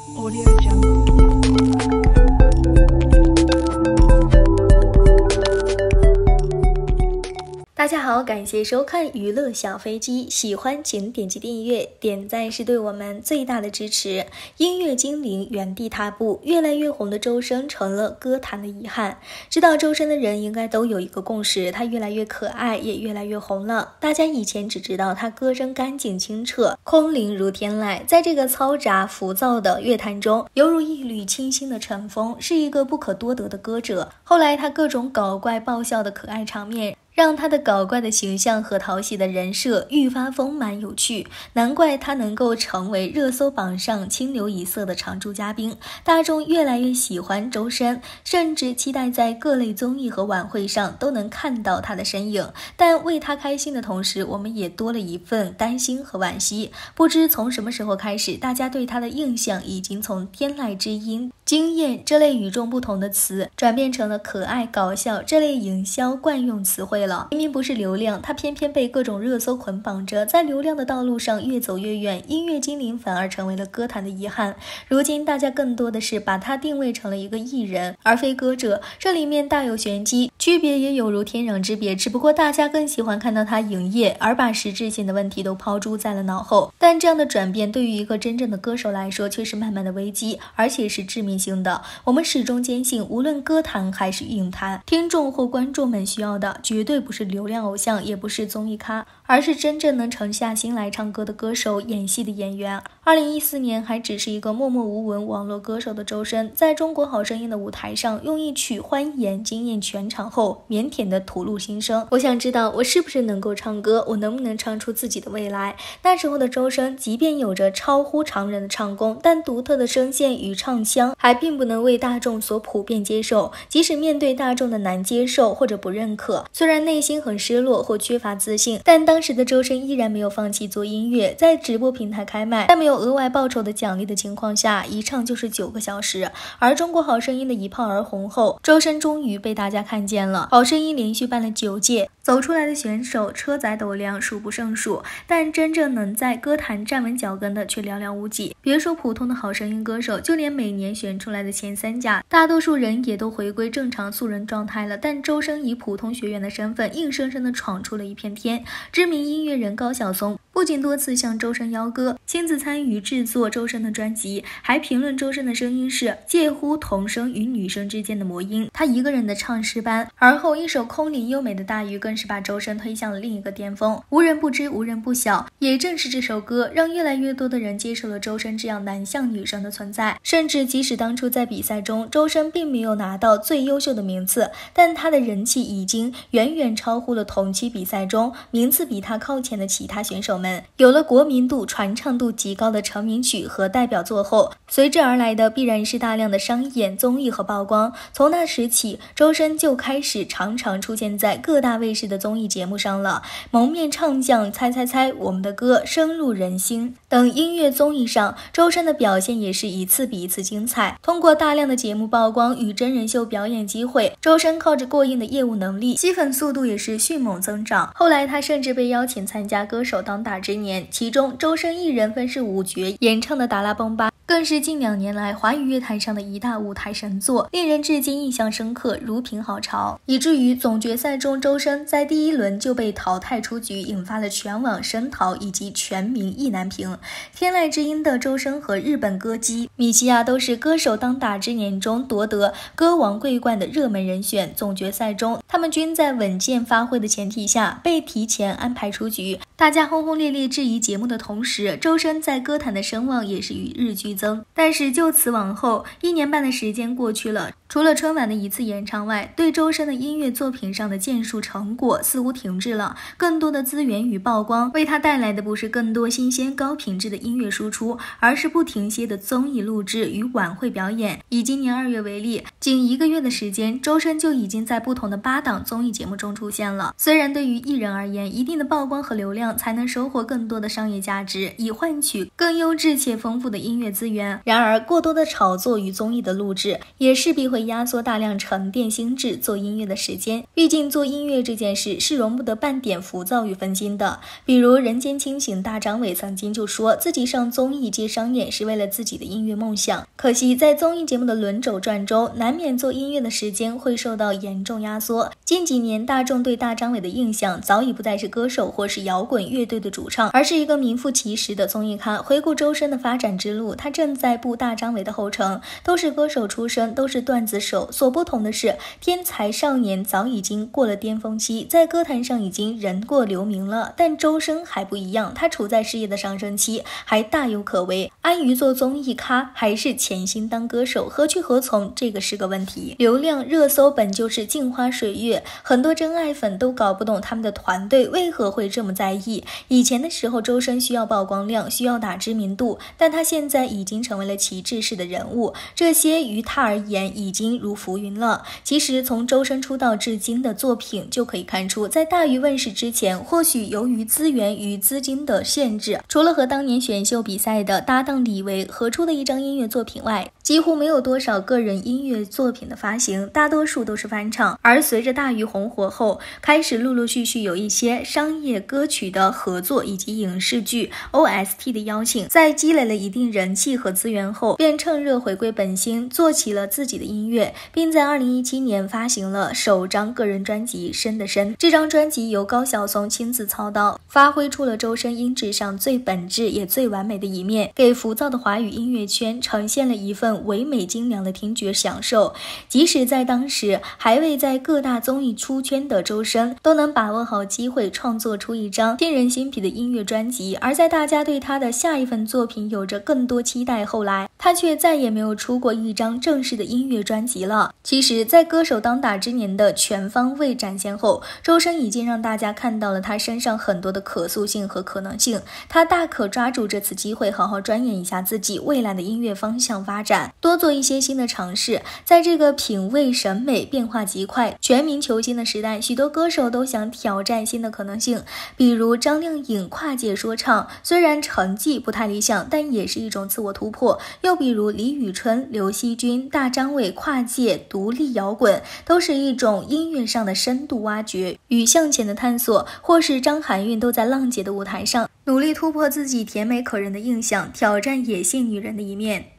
Audio Jungle。 大家好，感谢收看娱乐小飞机，喜欢请点击订阅，点赞是对我们最大的支持。音乐精灵原地踏步，越来越红的周深成了歌坛的遗憾。知道周深的人应该都有一个共识，他越来越可爱，也越来越红了。大家以前只知道他歌声干净清澈，空灵如天籁，在这个嘈杂浮躁的乐坛中，犹如一缕清新的晨风，是一个不可多得的歌者。后来他各种搞怪爆笑的可爱场面，让他的搞怪的形象和讨喜的人设愈发丰满有趣，难怪他能够成为热搜榜上清流一色的常驻嘉宾。大众越来越喜欢周深，甚至期待在各类综艺和晚会上都能看到他的身影。但为他开心的同时，我们也多了一份担心和惋惜。不知从什么时候开始，大家对他的印象已经从天籁之音、惊艳这类与众不同的词，转变成了可爱搞笑这类营销惯用词汇了。明明不是流量，他偏偏被各种热搜捆绑着，在流量的道路上越走越远，音乐精灵反而成为了歌坛的遗憾。如今大家更多的是把他定位成了一个艺人，而非歌者，这里面大有玄机，区别也有如天壤之别，只不过大家更喜欢看到他营业，而把实质性的问题都抛诸在了脑后。但这样的转变对于一个真正的歌手来说却是慢慢的危机，而且是致命性的。我们始终坚信，无论歌坛还是影坛，听众或观众们需要的绝对不是流量偶像，也不是综艺咖，而是真正能沉下心来唱歌的歌手，演戏的演员。2014年还只是一个默默无闻网络歌手的周深，在中国好声音的舞台上用一曲欢颜惊艳全场后，腼腆的吐露心声：我想知道我是不是能够唱歌，我能不能唱出自己的未来。那时候的周深即便有着超乎常人的唱功，但独特的声线与唱腔还并不能为大众所普遍接受。即使面对大众的难接受或者不认可，虽然内心很失落或缺乏自信，但当时的周深依然没有放弃做音乐。在直播平台开麦，在没有额外报酬的奖励的情况下，一唱就是9个小时。而中国好声音的一炮而红后，周深终于被大家看见了。好声音连续办了9届，走出来的选手车载斗量数不胜数，但真正能在歌坛站稳脚跟的却寥寥无几。别说普通的好声音歌手，就连每年选出来的前3甲，大多数人也都回归正常素人状态了。但周深以普通学员的身份，硬生生的闯出了一片天。知名音乐人高晓松不仅多次向周深邀歌，亲自参与制作周深的专辑，还评论周深的声音是介乎童声与女声之间的魔音，他一个人的唱诗班。而后一首空灵优美的大鱼更是把周深推向了另一个巅峰，无人不知无人不晓。也正是这首歌让越来越多的人接受了周深这样男相女生的存在。甚至即使当初在比赛中周深并没有拿到最优秀的名次，但他的人气已经远远超乎了同期比赛中名次比他靠前的其他选手们。有了国民度、传唱度极高的成名曲和代表作后，随之而来的必然是大量的商演、综艺和曝光。从那时起，周深就开始常常出现在各大卫视的综艺节目上了。蒙面唱将、猜猜猜、我们的歌、深入人心等音乐综艺上，周深的表现也是一次比一次精彩。通过大量的节目曝光与真人秀表演机会，周深靠着过硬的业务能力，吸粉速度也是迅猛增长。后来他甚至被邀请参加歌手当打之年，其中周深一人分饰5角演唱的达拉崩吧更是近2年来华语乐坛上的一大舞台神作，令人至今印象深刻，如颦好潮，以至于总决赛中周深在第1轮就被淘汰出局，引发了全网声讨以及全民意难平。天籁之音的周深和日本歌姬米奇亚都是歌手当打之年中夺得歌王桂冠的热门人选，总决赛中他们均在稳健发挥的前提下被提前安排出局。大家轰轰烈烈质疑节目的同时，周深在歌坛的声望也是与日俱增。但是就此往后1年半的时间过去了，除了春晚的1次演唱外，对周深的音乐作品上的建树成果似乎停滞了。更多的资源与曝光为他带来的不是更多新鲜高品质的音乐输出，而是不停歇的综艺录制与晚会表演。以今年2月为例，仅1个月的时间，周深就已经在不同的8档综艺节目中出现了。虽然对于艺人而言，一定的曝光和流量才能收获更多的商业价值，以换取更优质且丰富的音乐资源，然而过多的炒作与综艺的录制也势必会会压缩大量沉淀心智做音乐的时间。毕竟做音乐这件事是容不得半点浮躁与分心的。比如人间清醒大张伟曾经就说自己上综艺接商演是为了自己的音乐梦想，可惜在综艺节目的轮轴转中，难免做音乐的时间会受到严重压缩。近几年大众对大张伟的印象早已不再是歌手或是摇滚乐队的主唱，而是一个名副其实的综艺咖。回顾周深的发展之路，他正在步大张伟的后尘，都是歌手出身，都是段子手，所不同的是天才少年早已经过了巅峰期，在歌坛上已经人过留名了，但周深还不一样，他处在事业的上升期，还大有可为。安于做综艺咖还是潜心当歌手，何去何从，这个是个问题。流量热搜本就是镜花水月，很多真爱粉都搞不懂他们的团队为何会这么在意。以前的时候周深需要曝光量，需要打知名度，但他现在已经成为了旗帜式的人物，这些于他而言已经如浮云了。其实从周深出道至今的作品就可以看出，在大鱼问世之前，或许由于资源与资金的限制，除了和当年选秀比赛的搭档李维合出的一张音乐作品外，几乎没有多少个人音乐作品的发行，大多数都是翻唱。而随着大鱼红火后，开始陆陆续续有一些商业歌曲的合作以及影视剧 OST 的邀请，在积累了一定人气和资源后，便趁热回归本心，做起了自己的音乐，并在2017年发行了首张个人专辑《深的深》。这张专辑由高晓松亲自操刀，发挥出了周深音质上最本质也最完美的一面，给浮躁的华语音乐圈呈现了一份唯美精良的听觉享受。即使在当时还未在各大综艺出圈的周深，都能把握好机会创作出一张沁人心脾的音乐专辑。而在大家对他的下一份作品有着更多期待后来，他却再也没有出过一张正式的音乐专辑了。其实在歌手当打之年的全方位展现后，周深已经让大家看到了他身上很多的可塑性和可能性，他大可抓住这次机会好好钻研一下自己未来的音乐方向发展，多做一些新的尝试。在这个品味审美变化极快、全民求新的时代，许多歌手都想挑战新的可能性。比如张靓颖跨界说唱，虽然成绩不太理想，但也是一种自我突破。又比如李宇春、刘惜君、大张伟跨界独立摇滚，都是一种音乐上的深度挖掘与向前的探索。或是张含韵都在浪姐的舞台上努力突破自己甜美可人的印象，挑战野性女人的一面。